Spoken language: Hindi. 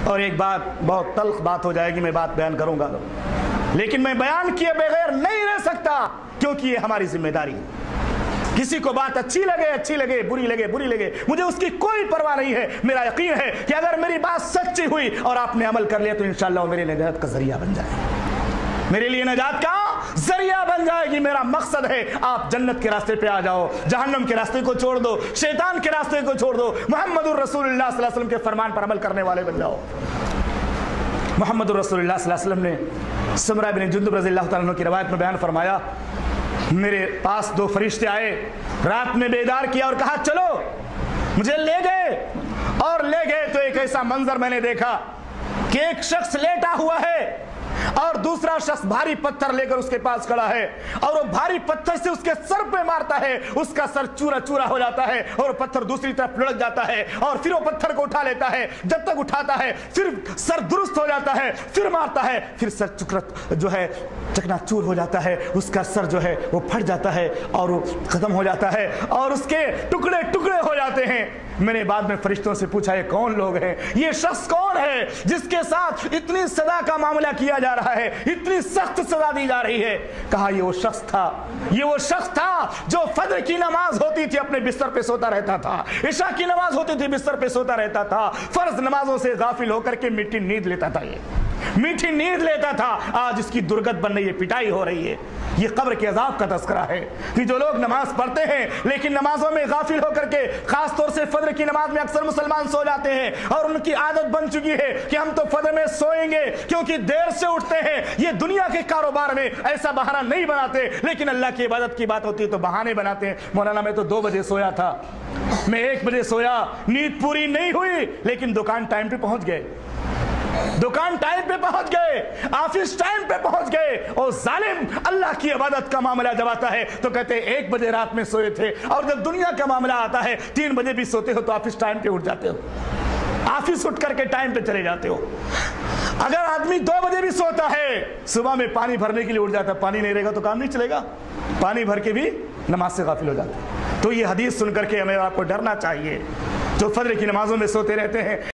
और एक बात, बहुत तल्ख बात हो जाएगी, मैं बात बयान करूंगा लेकिन मैं बयान किए बगैर नहीं रह सकता, क्योंकि ये हमारी जिम्मेदारी है। किसी को बात अच्छी लगे, बुरी लगे, मुझे उसकी कोई परवाह नहीं है। मेरा यकीन है कि अगर मेरी बात सच्ची हुई और आपने अमल कर लिया तो इंशाअल्लाह मेरे निजात का जरिया बन जाए, मेरे लिए निजात का जरिया बन जाएगी। मेरा मकसद है आप जन्नत के रास्ते पे आ जाओ, जहन्नम के रास्ते को छोड़ दो, शैतान के रास्ते को छोड़ दो, मुहम्मदुर रसूलुल्लाह सल्लल्लाहु अलैहि वसल्लम के फरमान पर अमल करने वाले बन जाओ। मुहम्मदुर रसूलुल्लाह सल्लल्लाहु अलैहि वसल्लम ने समरा बिन जुंदुब रज़ियल्लाहु तआला अन्हु की रवायत में बयान फरमाया, मेरे पास दो फरिश्ते आए, रात में बेदार किया और कहा चलो, मुझे ले गए। और ले गए तो एक ऐसा मंजर मैंने देखा कि एक शख्स लेटा हुआ है और दूसरा शख्स भारी पत्थर लेकर उसके पास खड़ा है, और वो भारी पत्थर से उसके सर पे मारता है, उसका सर चूरा चूरा हो जाता है और पत्थर दूसरी तरफ लुढ़क जाता है, और फिर वो पत्थर को उठा लेता है, जब तक उठाता है फिर सर दुरुस्त हो जाता है, फिर मारता है, फिर सर जो है चकनाचूर हो जाता है, उसका सर जो है वो फट जाता है और वो खत्म हो जाता है और उसके टुकड़े टुकड़े हो जाते हैं। मैंने बाद में फरिश्तों से पूछा ये कौन लोग हैं, ये शख्स कौन है जिसके साथ इतनी सजा का मामला किया जा रहा है, इतनी सख्त सजा दी जा रही है। कहा ये वो शख्स था, ये वो शख्स था जो फजर की नमाज होती थी अपने बिस्तर पे सोता रहता था, इशा की नमाज होती थी बिस्तर पे सोता रहता था, फर्ज नमाजों से गाफिल होकर के मीठी नींद लेता था, ये मीठी नींद लेता था। आज इसकी दुर्गत बन रही है, पिटाई हो रही है। ये कब्र के अजाब का तस्करा है कि जो लोग नमाज पढ़ते हैं लेकिन नमाजों में गाफिल होकर के, खास तौर से फजर की नमाज में अक्सर मुसलमान सो जाते हैं और उनकी आदत बन चुकी है कि हम तो फजर में सोएंगे क्योंकि देर से उठते हैं। ये दुनिया के कारोबार में ऐसा बहाना नहीं बनाते, लेकिन अल्लाह की इबादत की बात होती है तो बहाने बनाते हैं। मौलाना मैं तो 2 बजे सोया था, मैं 1 बजे सोया, नींद पूरी नहीं हुई, लेकिन दुकान टाइम पे पहुंच गए, दुकान टाइम पे पहुंच गए, ऑफिस टाइम पे पहुंच गए। और जालिम अल्लाह की इबादत का मामला जब आता है तो कहते हैं 1 बजे रात में सोए थे, और जब दुनिया का मामला आता है 3 बजे भी सोते हो तो ऑफिस टाइम पे उठ जाते हो, ऑफिस उठ करके टाइम पे चले जाते हो। अगर आदमी 2 बजे भी सोता है, सुबह में पानी भरने के लिए उठ जाता है, पानी नहीं रहेगा तो काम नहीं चलेगा, पानी भर के भी नमाज से गाफिल हो जाता है। तो ये हदीस सुन करके हमें आपको डरना चाहिए जो फजर की नमाजों में सोते रहते हैं।